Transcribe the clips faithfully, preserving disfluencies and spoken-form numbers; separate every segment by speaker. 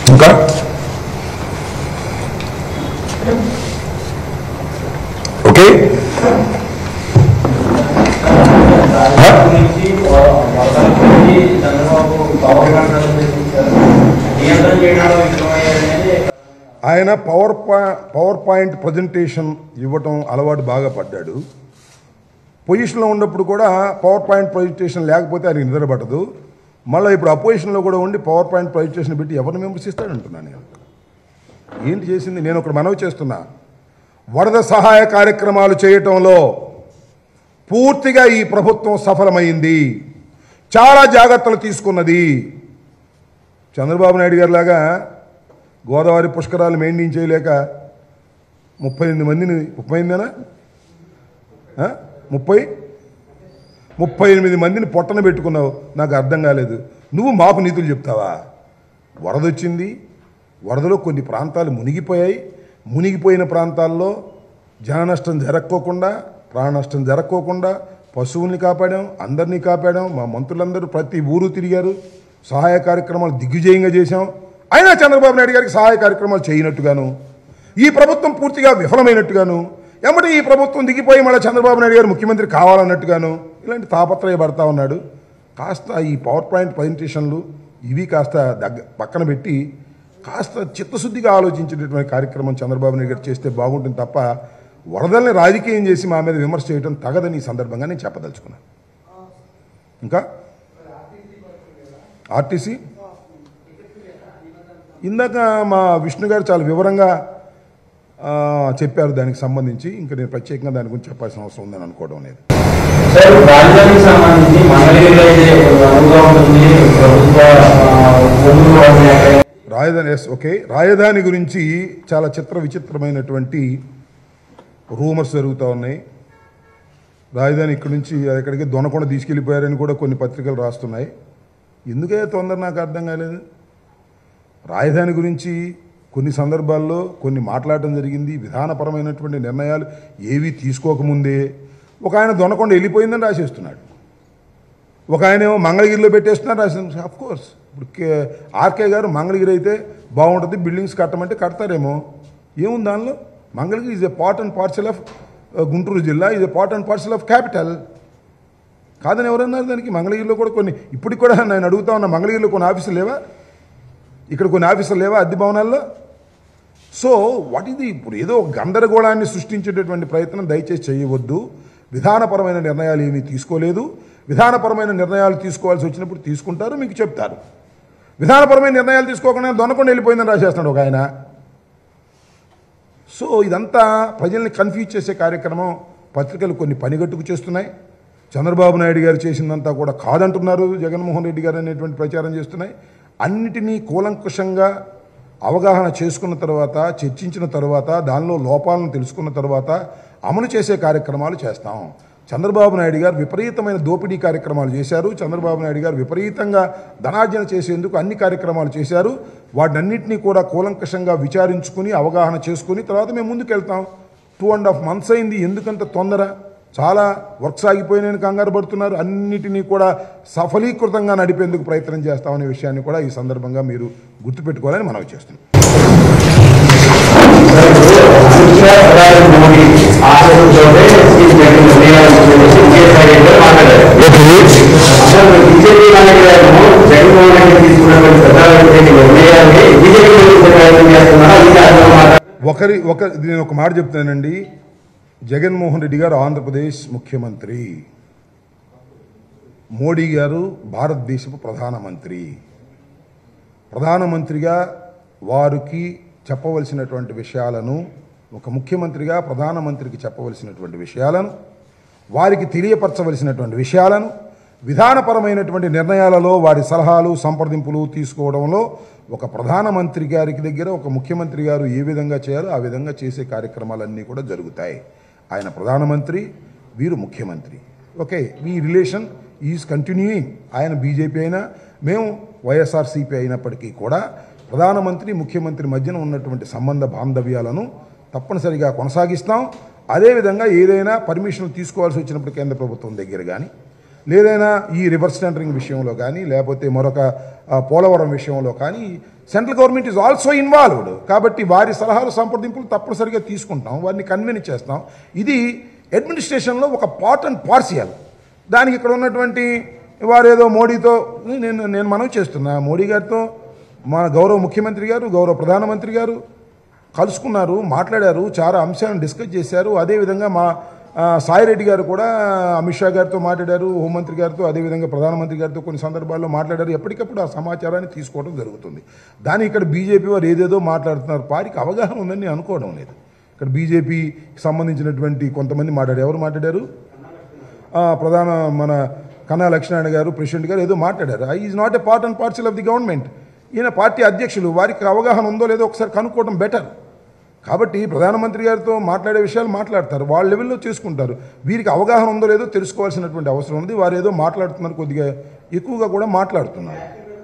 Speaker 1: ఇంకా ఓకే ఆయన power power point presentation ఇవ్వటం అలవాటు బాగా పడ్డాడు. పొజిషన్లో ఉన్నప్పుడు కూడా పవర్ పాయింట్ ప్రజెంటేషన్ లేకపోతే ఆయనకి నిద్ర పట్టదు. మళ్ళీ ఇప్పుడు అపోజిషన్లో కూడా ఉండి పవర్ పాయింట్ ప్రజెంటేషన్ పెట్టి ఎవరిని విమర్శిస్తాడంటున్నాను నేను. ఏంటి చేసింది? నేను ఒకటి మనవి చేస్తున్నా, వరద సహాయ కార్యక్రమాలు చేయటంలో పూర్తిగా ఈ ప్రభుత్వం సఫలమైంది, చాలా జాగ్రత్తలు తీసుకున్నది. చంద్రబాబు నాయుడు గారి లాగా గోదావరి పుష్కరాలు మెయింటైన్ చేయలేక ముప్పై ఎనిమిది మందిని ముప్పై ఎనిమిదేనా ముప్పై ముప్పై ఎనిమిది మందిని పొట్టన పెట్టుకున్నావు. నాకు అర్థం కాలేదు. నువ్వు మాకు నీతులు చెప్తావా? వరద వచ్చింది, వరదలో కొన్ని ప్రాంతాలు మునిగిపోయాయి. మునిగిపోయిన ప్రాంతాల్లో జన నష్టం జరక్కోకుండా, ప్రాణ నష్టం జరక్కోకుండా పశువుల్ని కాపాడాం, అందరినీ కాపాడాం. మా మంత్రులందరూ ప్రతి ఊరు తిరిగారు, సహాయ కార్యక్రమాలు దిగ్విజయంగా చేశాం. అయినా చంద్రబాబు నాయుడు గారికి సహాయ కార్యక్రమాలు చేయనట్టుగాను, ఈ ప్రభుత్వం పూర్తిగా విఫలమైనట్టుగాను, ఎమ్మటి ఈ ప్రభుత్వం దిగిపోయి మళ్ళీ చంద్రబాబు నాయుడు గారు ముఖ్యమంత్రి కావాలన్నట్టుగాను ఇలాంటి తాపత్రయపడతా ఉన్నాడు. కాస్త ఈ పవర్ పాయింట్ ప్రజెంటేషన్లు ఇవి కాస్త దగ్గ పక్కన పెట్టి కాస్త చిత్తశుద్ధిగా ఆలోచించేటటువంటి కార్యక్రమం చంద్రబాబు నాయుడు గారు చేస్తే బాగుంటుంది తప్ప వరదల్ని రాజకీయం చేసి మా మీద విమర్శ చేయడం తగదని ఈ సందర్భంగా నేను చెప్పదలుచుకున్నాను. ఇంకా ఆర్టీసీ ఇందాక మా విష్ణు గారు చాలా వివరంగా చెప్పారు దానికి సంబంధించి. ఇంకా నేను ప్రత్యేకంగా దాని గురించి చెప్పాల్సిన అవసరం ఉందని అనుకోవడం లేదు. రాజధాని ఎస్ ఓకే రాజధాని గురించి చాలా చిత్ర విచిత్రమైనటువంటి రూమర్స్ జరుగుతూ ఉన్నాయి. రాజధాని ఇక్కడి నుంచి ఎక్కడికి దొనకొండ తీసుకెళ్ళిపోయారని కూడా కొన్ని పత్రికలు రాస్తున్నాయి. ఎందుకే తొందర నాకు అర్థం కాలేదు. రాజధాని గురించి కొన్ని సందర్భాల్లో కొన్ని మాట్లాడటం జరిగింది. విధానపరమైనటువంటి నిర్ణయాలు ఏవి తీసుకోకముందే ఒక ఆయన దొనకొండ వెళ్ళిపోయిందని రాసేస్తున్నాడు, ఒక ఆయన ఏమో మంగళగిరిలో పెట్టేస్తున్నారు రాసేస్తున్నారు. ఆఫ్ కోర్స్ ఇప్పుడు కే ఆర్కే గారు మంగళగిరి అయితే బాగుంటుంది, బిల్డింగ్స్ కట్టమంటే కడతారేమో, ఏముంది దానిలో? Mangalagiri is a part and parcel of Guntur జిల్లా, is a part and parcel of capital. కాదని ఎవరన్నారు దానికి? మంగళగిరిలో కూడా కొన్ని ఇప్పటికి కూడా నేను అడుగుతా ఉన్నా, మంగళగిరిలో కొన్ని ఆఫీసులు లేవా? ఇక్కడ కొన్ని ఆఫీసులు లేవా అద్దె భవనాల్లో? సో వాట్ ఇది? ఇప్పుడు ఏదో గందరగోళాన్ని సృష్టించేటటువంటి ప్రయత్నం దయచేసి చేయవద్దు. విధానపరమైన నిర్ణయాలు ఏమీ తీసుకోలేదు. విధానపరమైన నిర్ణయాలు తీసుకోవాల్సి వచ్చినప్పుడు తీసుకుంటారు, మీకు చెప్తారు. విధానపరమైన నిర్ణయాలు తీసుకోకుండా దొనకుండా వెళ్ళిపోయిందని రాసేస్తున్నాడు ఒక ఆయన. సో ఇదంతా ప్రజల్ని కన్ఫ్యూజ్ చేసే కార్యక్రమం పత్రికలు కొన్ని పనిగట్టుకు చేస్తున్నాయి. చంద్రబాబు నాయుడు గారు చేసిందంతా కూడా కాదంటున్నారు జగన్మోహన్ రెడ్డి గారు అనేటువంటి ప్రచారం చేస్తున్నాయి. అన్నిటినీ కూలంకుషంగా అవగాహన చేసుకున్న తర్వాత, చర్చించిన తర్వాత, దానిలో లోపాలను తెలుసుకున్న తర్వాత అమలు చేసే కార్యక్రమాలు చేస్తాం. చంద్రబాబు నాయుడు గారు విపరీతమైన దోపిడీ కార్యక్రమాలు చేశారు. చంద్రబాబు నాయుడు గారు విపరీతంగా ధనార్జన చేసేందుకు అన్ని కార్యక్రమాలు చేశారు. వాటన్నిటినీ కూడా కూలంకషంగా విచారించుకుని అవగాహన చేసుకుని తర్వాత మేము ముందుకు వెళ్తాం. టూ అండ్ హాఫ్ మంత్స్ అయింది, ఎందుకంత తొందర? చాలా వర్క్ సాగిపోయిన కంగారు పడుతున్నారు. అన్నిటినీ కూడా సఫలీకృతంగా నడిపేందుకు ప్రయత్నం చేస్తామనే విషయాన్ని కూడా ఈ సందర్భంగా మీరు గుర్తుపెట్టుకోవాలని మనవి చేస్తున్నాం. ఒకరి ఒక నేను ఒక మాట చెప్తానండి. జగన్మోహన్ రెడ్డి గారు ఆంధ్రప్రదేశ్ ముఖ్యమంత్రి, మోడీ గారు భారతదేశపు ప్రధానమంత్రి. ప్రధానమంత్రిగా వారికి చెప్పవలసినటువంటి విషయాలను, ఒక ముఖ్యమంత్రిగా ప్రధానమంత్రికి చెప్పవలసినటువంటి విషయాలను, వారికి తెలియపరచవలసినటువంటి విషయాలను, విధానపరమైనటువంటి నిర్ణయాలలో వారి సలహాలు సంప్రదింపులు తీసుకోవడంలో ఒక ప్రధానమంత్రి గారికి దగ్గర ఒక ముఖ్యమంత్రి గారు ఏ విధంగా చేయాలో ఆ విధంగా చేసే కార్యక్రమాలన్నీ కూడా జరుగుతాయి. ఆయన ప్రధానమంత్రి, వీరు ముఖ్యమంత్రి. ఓకే, ఈ రిలేషన్ ఈజ్ కంటిన్యూయింగ్. ఆయన బీజేపీ అయినా మేము వైఎస్ఆర్సీపీ అయినప్పటికీ కూడా ప్రధానమంత్రి ముఖ్యమంత్రి మధ్యన ఉన్నటువంటి సంబంధ బాంధవ్యాలను తప్పనిసరిగా కొనసాగిస్తాం. అదేవిధంగా ఏదైనా పర్మిషన్ తీసుకోవాల్సి వచ్చినప్పుడు కేంద్ర ప్రభుత్వం దగ్గర కానీ, లేదైనా ఈ రివర్స్ టెండరింగ్ విషయంలో కానీ లేకపోతే మరొక పోలవరం విషయంలో కానీ central government is also involved. కాబట్టి వారి సలహాలు సంప్రదింపులు తప్పనిసరిగా తీసుకుంటాం, వారిని కన్విన్స్ చేస్తాం. ఇది అడ్మినిస్ట్రేషన్లో ఒక పార్ట్ అండ్ పార్సియల్. దానికి ఇక్కడ ఉన్నటువంటి వారేదో మోడీతో నేను నేను మనవి చేస్తున్నా, మోడీ గారితో మా గౌరవ ముఖ్యమంత్రి గారు గౌరవ ప్రధానమంత్రి గారు కలుసుకున్నారు, మాట్లాడారు, చాలా అంశాలను డిస్కస్ చేశారు. అదేవిధంగా మా సాయిరెడ్డి గారు కూడా అమిత్ షా గారితో మాట్లాడారు, హోంమంత్రి గారితో, అదేవిధంగా ప్రధానమంత్రి గారితో కొన్ని సందర్భాల్లో మాట్లాడారు. ఎప్పటికప్పుడు ఆ సమాచారాన్ని తీసుకోవడం జరుగుతుంది. దాని ఇక్కడ బీజేపీ వారు ఏదేదో మాట్లాడుతున్నారు, పార్టీకి అవగాహన ఉందని నేను అనుకోవడం లేదు. ఇక్కడ బీజేపీకి సంబంధించినటువంటి కొంతమంది మాట్లాడారు. ఎవరు మాట్లాడారు? ప్రధాన మన కన్నా లక్ష్మీనారాయణ గారు, ప్రెసిడెంట్ గారు ఏదో మాట్లాడారు. Is not a part and parcel of the government. ఈయన పార్టీ అధ్యక్షులు, వారికి అవగాహన ఉందో లేదో ఒకసారి కనుక్కోవడం బెటర్. కాబట్టి ప్రధానమంత్రి గారితో మాట్లాడే విషయాలు మాట్లాడతారు, వాళ్ళ లెవెల్లో చేసుకుంటారు. వీరికి అవగాహన ఉందో లేదో తెలుసుకోవాల్సినటువంటి అవసరం ఉంది. వారు ఏదో మాట్లాడుతున్నారు, కొద్దిగా ఎక్కువగా కూడా మాట్లాడుతున్నారు.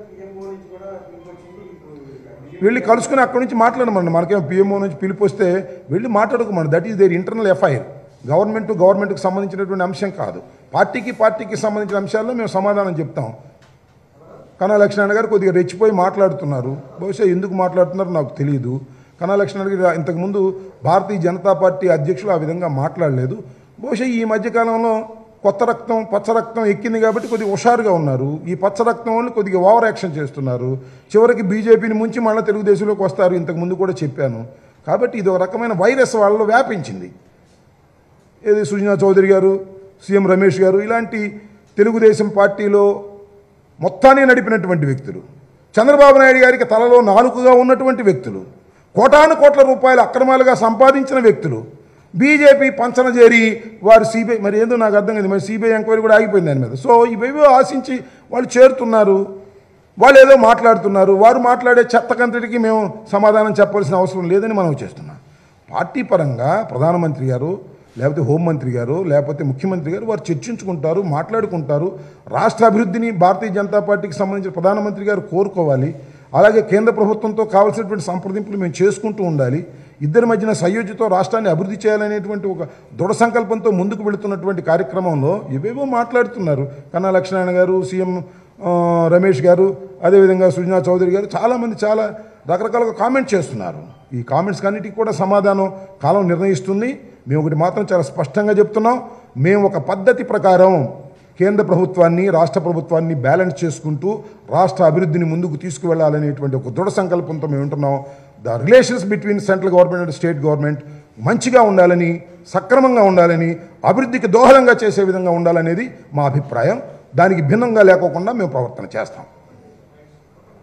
Speaker 1: వెళ్ళి కలుసుకుని అక్కడి నుంచి మాట్లాడమని, మనకేమో పిఎంఓ నుంచి పిలుపు వస్తే వెళ్ళి మాట్లాడుకోమని. That is their internal FIR. Government గవర్నమెంట్కి సంబంధించినటువంటి అంశం కాదు. పార్టీకి పార్టీకి సంబంధించిన అంశాల్లో మేము సమాధానం చెప్తాం. కన్నా లక్ష్మీనారాయణ గారు కొద్దిగా రెచ్చిపోయి మాట్లాడుతున్నారు. బహుశా ఎందుకు మాట్లాడుతున్నారో నాకు తెలియదు. కన్నా లక్ష్మీనారాయణ గారు ఇంతకుముందు భారతీయ జనతా పార్టీ అధ్యక్షులు ఆ విధంగా మాట్లాడలేదు. బహుశా ఈ మధ్యకాలంలో కొత్త రక్తం పచ్చ రక్తం ఎక్కింది కాబట్టి కొద్దిగా హుషారుగా ఉన్నారు. ఈ పచ్చ రక్తం వాళ్ళు కొద్దిగా ఓవర్ యాక్షన్ చేస్తున్నారు. చివరికి బీజేపీని ముంచి మళ్ళీ తెలుగుదేశంలోకి వస్తారు. ఇంతకుముందు కూడా చెప్పాను. కాబట్టి ఇది ఒక రకమైన వైరస్ వాళ్ళలో వ్యాపించింది. ఏది సుజనా చౌదరి గారు, సీఎం రమేష్ గారు ఇలాంటి తెలుగుదేశం పార్టీలో మొత్తాన్ని నడిపినటువంటి వ్యక్తులు, చంద్రబాబు నాయుడు గారికి తలలో నాలుకగా ఉన్నటువంటి వ్యక్తులు, కోటాను కోట్ల రూపాయలు అక్రమాలుగా సంపాదించిన వ్యక్తులు బీజేపీ పంచన చేరి వారు సిబిఐ మరి ఏందో నాకు అర్థం కాదు, మరి సిబిఐ ఎంక్వైరీ కూడా ఆగిపోయింది దాని మీద. సో ఇవేవో ఆశించి వాళ్ళు చేరుతున్నారు, వాళ్ళు ఏదో మాట్లాడుతున్నారు. వారు మాట్లాడే చెత్తకంతటికి మేము సమాధానం చెప్పాల్సిన అవసరం లేదని మనం చేస్తున్నాం. పార్టీ పరంగా ప్రధానమంత్రి గారు లేకపోతే హోంమంత్రి గారు లేకపోతే ముఖ్యమంత్రి గారు వారు చర్చించుకుంటారు, మాట్లాడుకుంటారు. రాష్ట్ర అభివృద్ధిని భారతీయ జనతా పార్టీకి సంబంధించిన ప్రధానమంత్రి గారు కోరుకోవాలి. అలాగే కేంద్ర ప్రభుత్వంతో కావాల్సినటువంటి సంప్రదింపులు మేము చేసుకుంటూ ఉండాలి. ఇద్దరి మధ్యన సయోధ్యతో రాష్ట్రాన్ని అభివృద్ధి చేయాలనేటువంటి ఒక దృఢ సంకల్పంతో ముందుకు వెళుతున్నటువంటి కార్యక్రమంలో ఇవేవో మాట్లాడుతున్నారు. కన్నా లక్ష్మీనారాయణ గారు, సీఎం రమేష్ గారు, అదేవిధంగా సుజనా చౌదరి గారు చాలామంది చాలా రకరకాలుగా కామెంట్ చేస్తున్నారు. ఈ కామెంట్స్ అన్నిటికీ కూడా సమాధానం కాలం నిర్ణయిస్తుంది. మేము ఒకటి మాత్రం చాలా స్పష్టంగా చెప్తున్నాం, మేము ఒక పద్ధతి ప్రకారం కేంద్ర ప్రభుత్వాన్ని రాష్ట్ర ప్రభుత్వాన్ని బ్యాలెన్స్ చేసుకుంటూ రాష్ట్ర అభివృద్ధిని ముందుకు తీసుకువెళ్లాలనేటువంటి ఒక దృఢ సంకల్పంతో మేము ఉంటున్నాం. The relations between central government and state government మంచిగా ఉండాలని, సక్రమంగా ఉండాలని, అభివృద్ధికి దోహదంగా చేసే విధంగా ఉండాలనేది మా అభిప్రాయం. దానికి భిన్నంగా లేకోకుండా మేము ప్రవర్తన చేస్తాం.